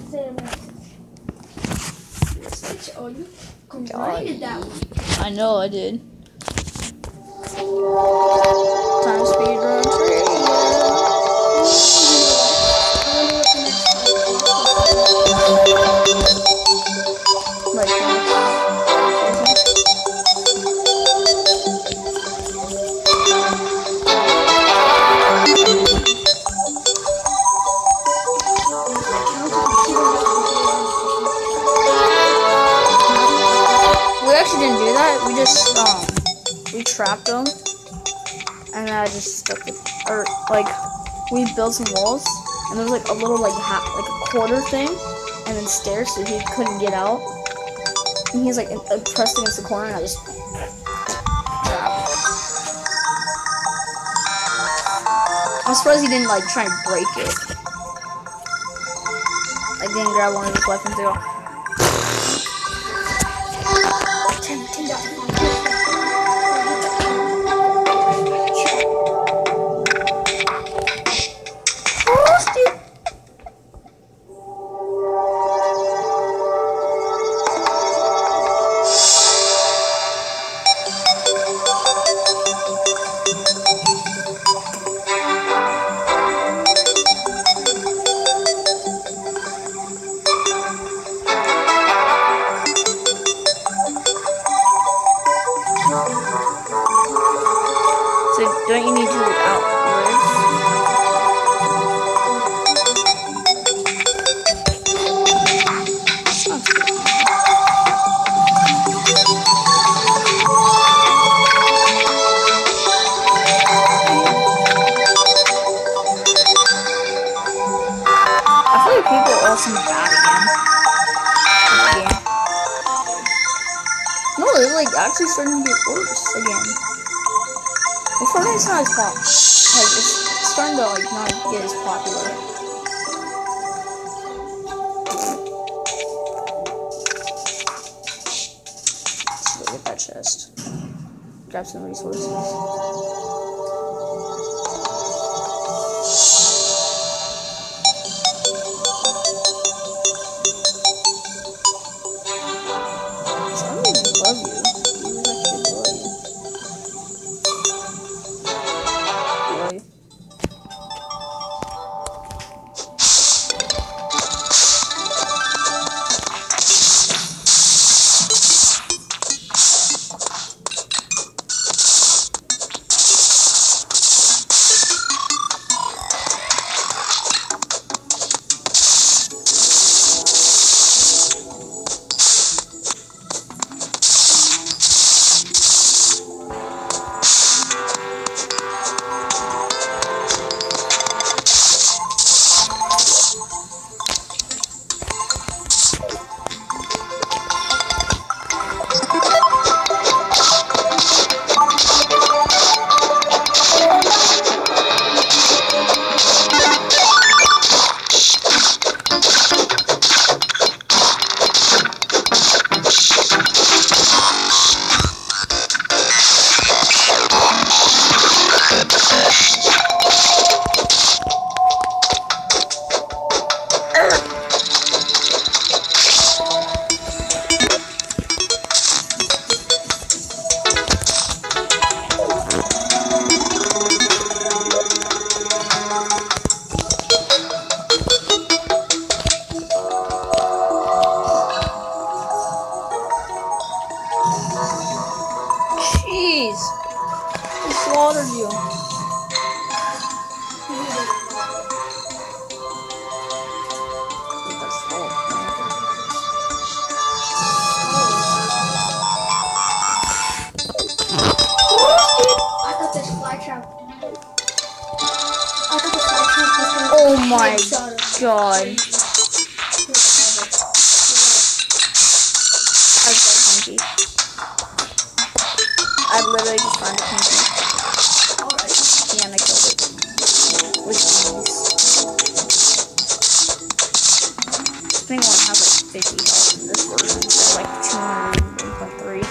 Oh, you completed that one. I know I did. Time speed run trivia. Like we actually didn't do that. We just we trapped them, and then I just stuck it, or like we built some walls, and there was like a little like a quarter thing, and then stairs, so he couldn't get out. And he's like pressed against the corner, and I just trapped. I'm surprised he didn't like try and break it. I didn't grab one of his weapons to go. So don't you need to outwards? I feel like people are awesome bad again. No, they're like actually starting to get worse again. Well, Fortnite's not as popular. Like, it's starting to like not get as popular. Let's go get that chest. Grab some resources. Love you. You actually love you. Really? Jeez! He slaughtered you. Oh my god. That's so funky. I literally just found a pinky. And I killed it. With ease. This thing won't have like 50 health in this version, so like 201.3.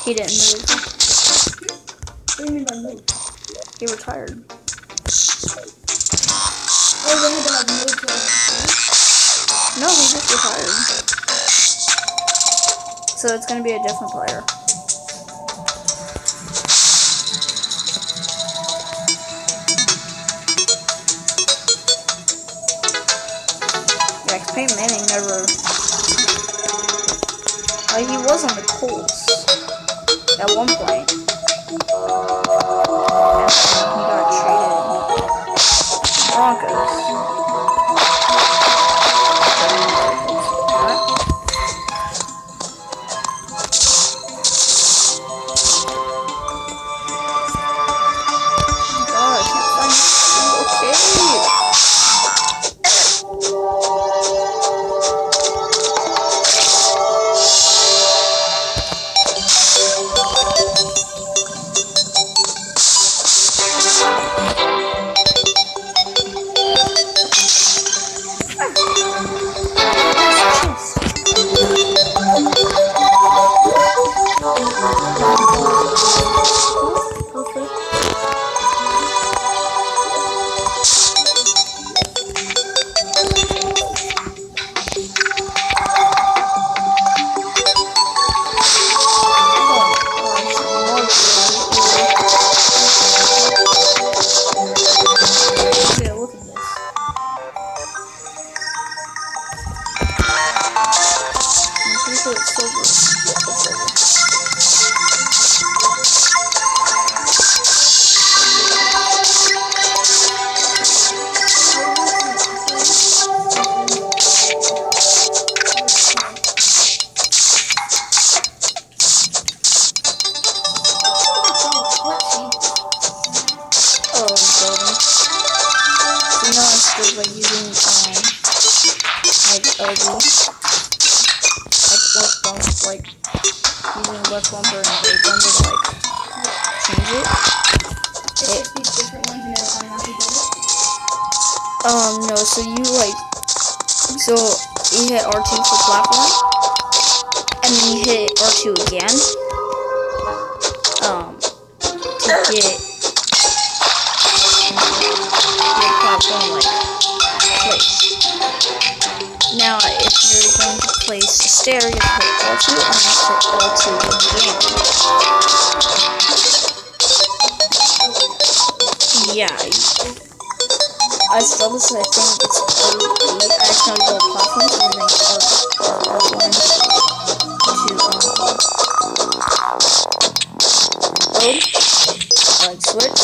He didn't move. What do you mean by move? He retired. Oh, they had to like move to like No, he just retired. So it's gonna be a different player. Yeah, 'cause Peyton Manning never. Like, he was on the Colts at one point. And then he got traded to the Broncos. God, I can't find a single cave. Yeah, look at this. I'm pretty sure it's silver. Yeah, it's silver. Building. So now instead of like using like LG, like using left bumper and right bumper to like change it. It's just these different ones and they're automatically do it. No, so you hit R2 for platform, and then you hit R2 again, to get your platform like placed. Now, if you're going to place a stair, you have to hit R2 and then hit R2 again. Yeah. I still this, I think it's R8. I accidentally go platforms and then R1 to load. Like switch.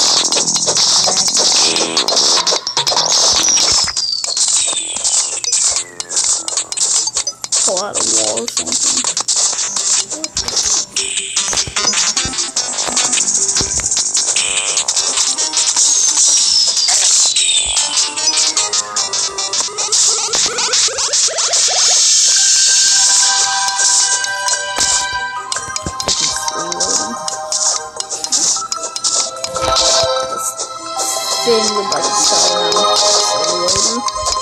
Pull out a wall or something. Thing would like start around reloading.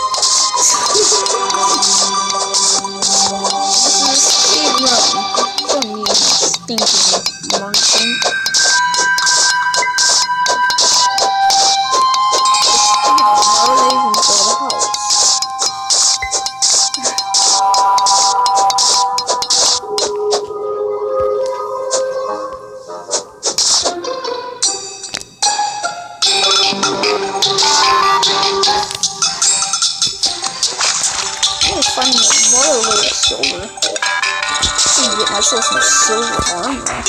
This is a speed run. Don't need stinking marching. How do they even build a house? Finding a lot of silver. I'm gonna get myself some silver armor.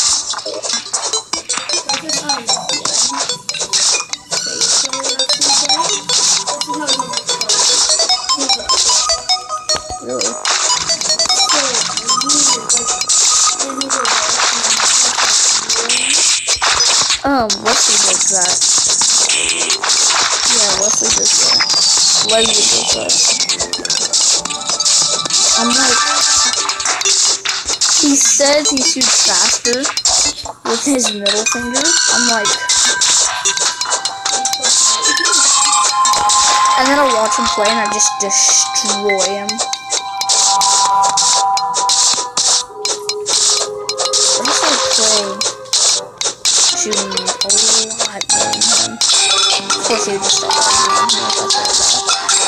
Really? Wesley does that. Yeah, Wesley does that. Leslie does that. I'm like, he says he shoots faster with his middle finger. I'm like, and then I watch him play and I just destroy him. I'm just like, lot more than him. Of course, he would just start arguing with him if I said that.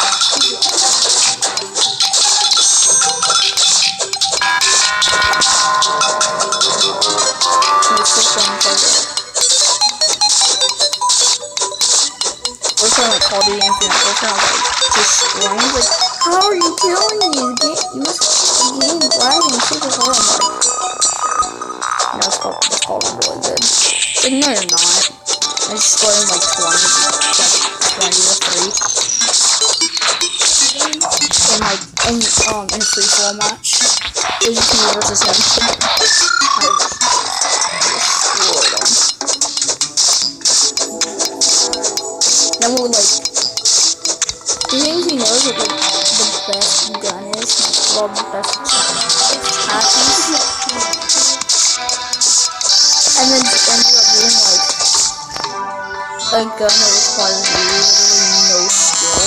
He was sick on target. First time, like, Call of Duty Infinite, first time I was like, destroying. He's like, how are you killing me? You must the game lagging super hard. I'm like, no, it's called really good. Like, no, you're not. I just scored him like 20 to 3. In a free fall match. It was just me versus him. I destroyed him. Then we would like, the things he knows what like the best gun is, well, the best tactics. And then just ended up being like a gun that requires literally no skill.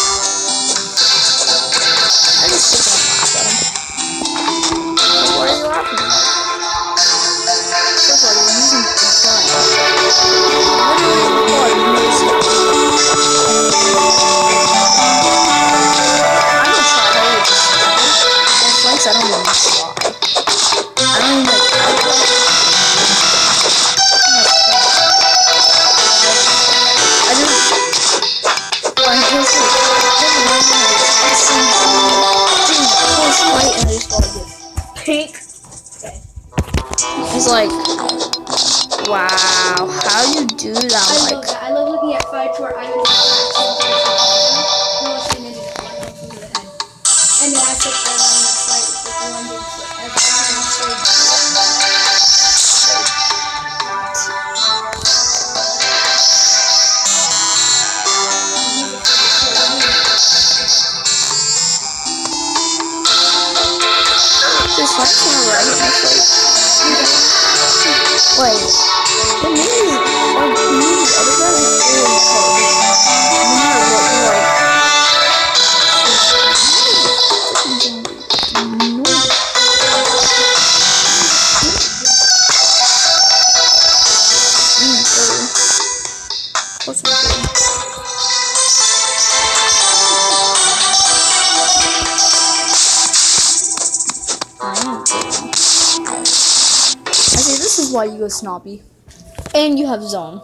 I just sit there and laugh at him. Like, what are you laughing at? First of all, you're using a gun. Literally requires no skill. I'm gonna try that with this gun. There's flanks I don't even try. I don't even like pink. He's like, wow, how do you do that? I love that. I love looking at fights where I'm in the and then I took that on the fight with the London Just like on a right, wait, what means like the other guy is always close. No matter what, like this is why you go snobby. And you have zone.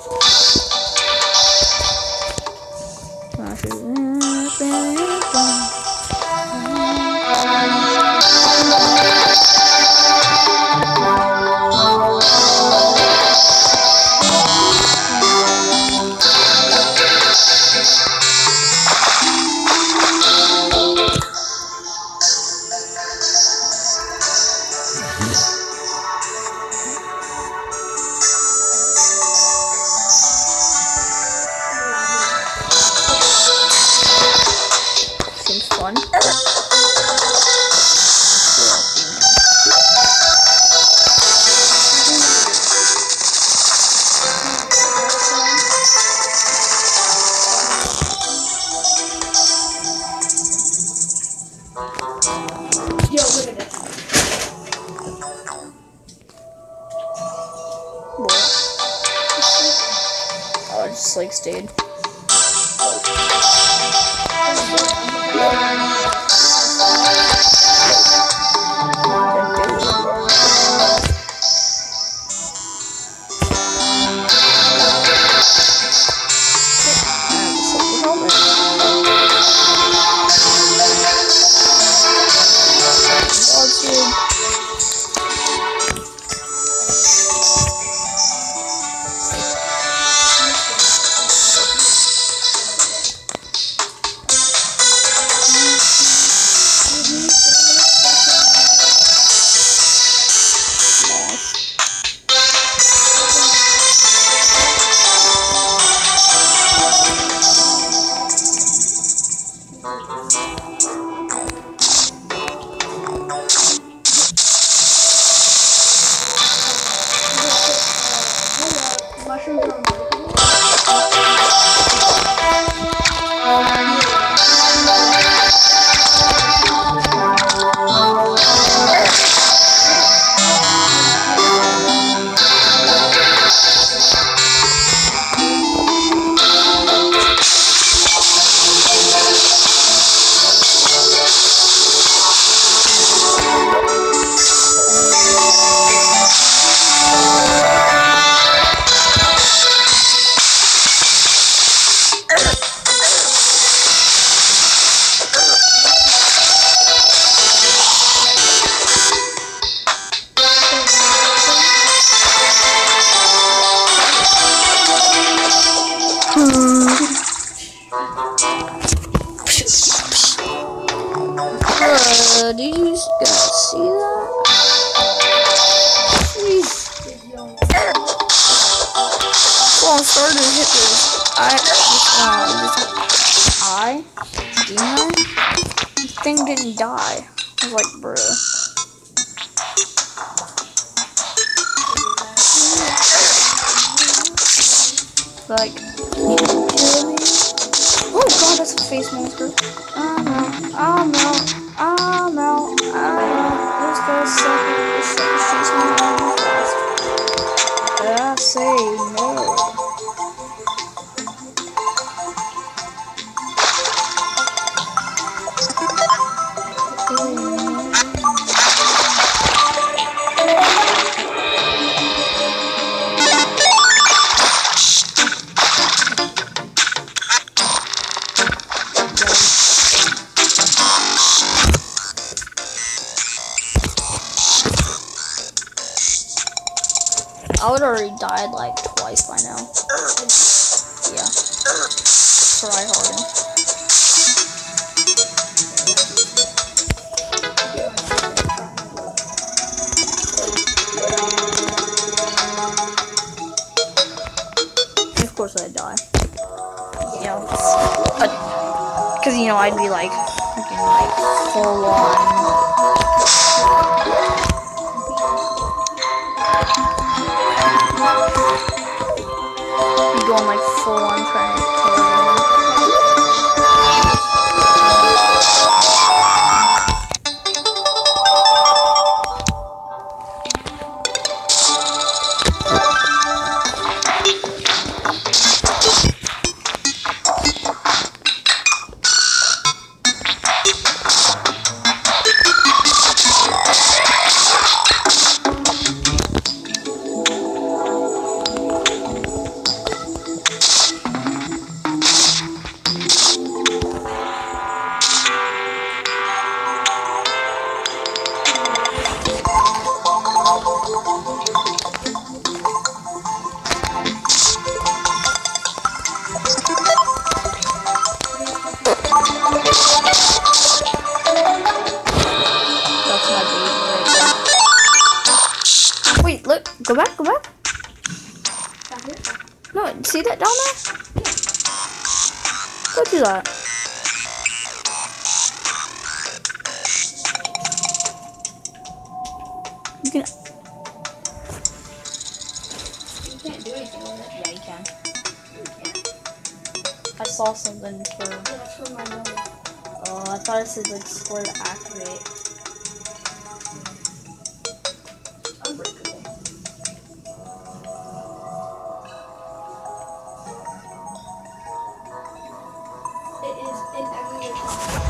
Seems fun. Yo, look at this. What? Oh, I just like stayed. did you guys see that? Jeez. Well, I'm starting to hit this. Demon. This thing didn't die. I was like, bruh. Like, oh god, that's a face monster. I'm out. This guy's sucking. This sucker shoots me out fast. But I say no. I would already died like twice by now. Yeah. Try harder. Of course I'd die. Yeah. Because, you know, I'd be like, freaking like full on. Going like full on trying to kill him. Wait, look, go back. No, see that down there? Go do that. You can. You can't do anything with it. Yeah, you can. I saw something for. Yeah, that's for my mother. Oh, I thought it said like square to activate. Unbreakable. It is in every way.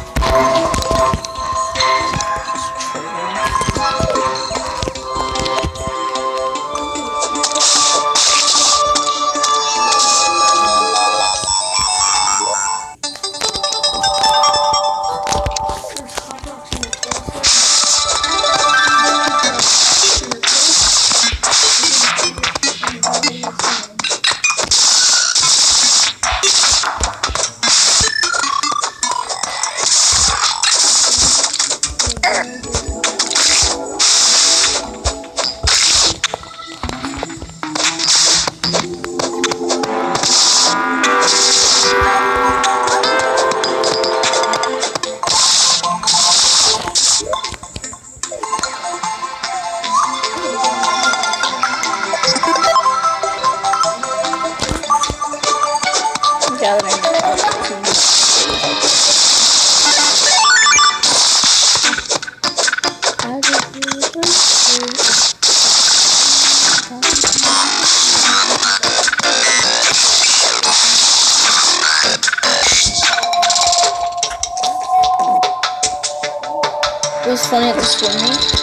It was funny at the swimming.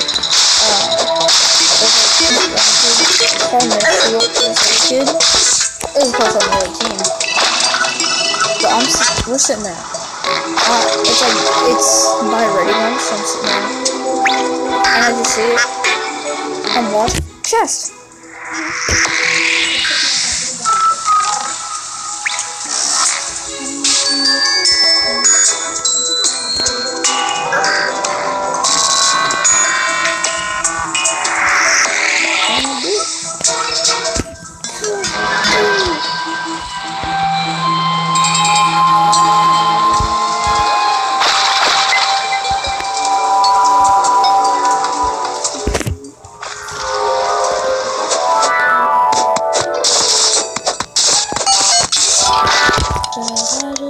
Kid. It was close on the other team. But we're sitting there. It's like, it's by ready one, so I'm sitting there. And I just see it. And watch. Chest!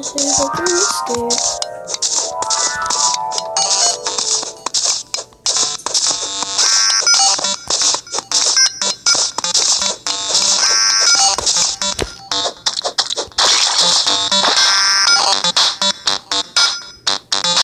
say hopefully you're scared.